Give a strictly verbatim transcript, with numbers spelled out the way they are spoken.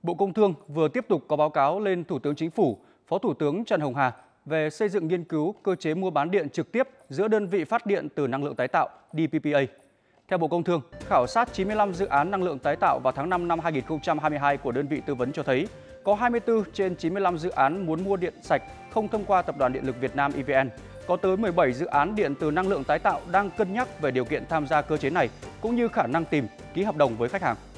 Bộ Công Thương vừa tiếp tục có báo cáo lên Thủ tướng Chính phủ, Phó Thủ tướng Trần Hồng Hà về xây dựng nghiên cứu cơ chế mua bán điện trực tiếp giữa đơn vị phát điện từ năng lượng tái tạo D P P A. Theo Bộ Công Thương, khảo sát chín mươi lăm dự án năng lượng tái tạo vào tháng năm năm hai nghìn không trăm hai mươi hai của đơn vị tư vấn cho thấy có hai mươi tư trên chín mươi lăm dự án muốn mua điện sạch không thông qua Tập đoàn Điện lực Việt Nam E V N. Có tới mười bảy dự án điện từ năng lượng tái tạo đang cân nhắc về điều kiện tham gia cơ chế này cũng như khả năng tìm ký hợp đồng với khách hàng.